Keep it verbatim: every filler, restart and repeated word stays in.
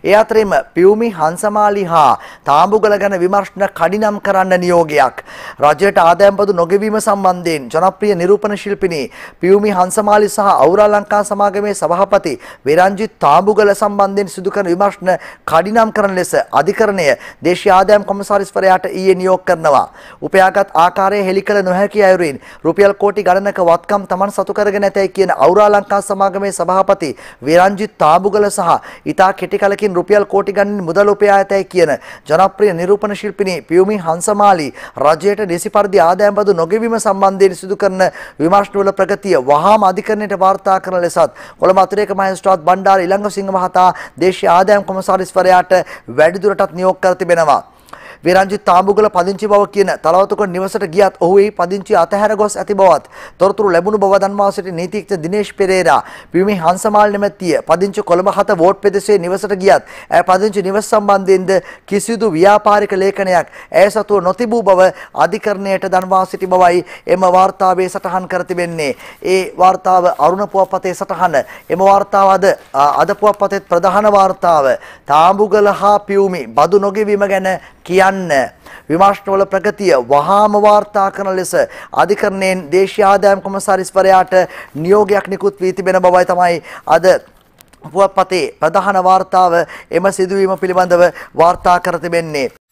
ඒ අතරින්ම පියුමි හංසමාලි හා තාඹුගල ගැන විමර්ශන කඩිනම් කරන්න නියෝගයක්. රජයට ආදායම් බදු නොගෙවීම සම්බන්ධයෙන් ජනප්‍රිය නිරූපණ ශිල්පිනී පියුමි හංසමාලි සහ අවුරා ලංකා සමාගමේ සභාපති විරංජිත් තාඹුගල සම්බන්ධයෙන් සිදු කරන විමර්ශන කඩිනම් කරන ලෙස අධිකරණය දේශීය ආදායම් කොමසාරිස්වරයාට ඊයේ නියෝග කරනවා. උපයාගත් ආකාරයේ හෙළි කළ නොහැකි අයුරින් රුපියල් කෝටි ගණනක වත්කම් Taman සතු කරගෙන ඇතැයි කියන අවුරා ලංකා සමාගමේ සභාපති විරංජිත් තාඹුගල සහ ඉතා කෙටි කලකින් රුපියල් කෝටි ගණනින් මුදල් උපයා ඇතැයි කියන ජනප්‍රිය නිරූපණ ශිල්පිනී පියුමි හංසමාලි රජයට නිසි පරිදි ආදායම් බදු නොගෙවීම සම්බන්ධයෙන් සිදු කරන විමර්ශනවල ප්‍රගතිය වහාම අධිකරණයට වාර්තා කරන ලෙසත් කොළඹ අතිරේක මහේස්ත්‍රාත් බණ්ඩාර ඉලංගසිංහ මහතා දේශීය ආදායම් කොමසාරිස්වරයාට වැඩිදුරටත් නියෝග කර තිබෙනවා. විරංජිත් තාඹුගල පදිංචි බව කියන තලවතුක නිවසට ගියත් ඔහු ඒ පදිංචි අතහැර ගොස් ඇති බවත් තොරතුරු ලැබුණු බව දන්වා සිටි නීතිඥ දිනේෂ් පෙරේරා පියුමි හංසමාල් නැමැතිය පදිංචි කොළඹ හත වෝට් පෙදෙසේ නිවසට ගියත් ඇය පදිංචි නිවස සම්බන්ධයෙන්ද කිසිදු ව්‍යාපාරික ලේඛනයක් ඇය සතුව නොතිබූ බව අධිකරණයට දන්වා සිටි බවයි එම වාර්තාවේ සටහන් කර තිබෙන්නේ. ඒ වාර්තාව අරුණ පුවත්පතේ සටහන. එම වාර්තාව අද අද පුවත්පතේ ප්‍රධාන වාර්තාව තාඹුගල හා පියුමි බදු නොගෙවීම ගැන කියන්න විමර්ශනවල ප්‍රගතිය වහාම වාර්තා කරන ලෙස අධිකරණයෙන් දේශීය ආදායම් කොමසාරිස්වරයාට නියෝගයක් නිකුත් වී තිබෙන බවයි තමයි අද පුවත්පතේ ප්‍රධාන වාර්තාව එම සිදුවීම පිළිබඳව වාර්තා කර තිබෙන්නේ.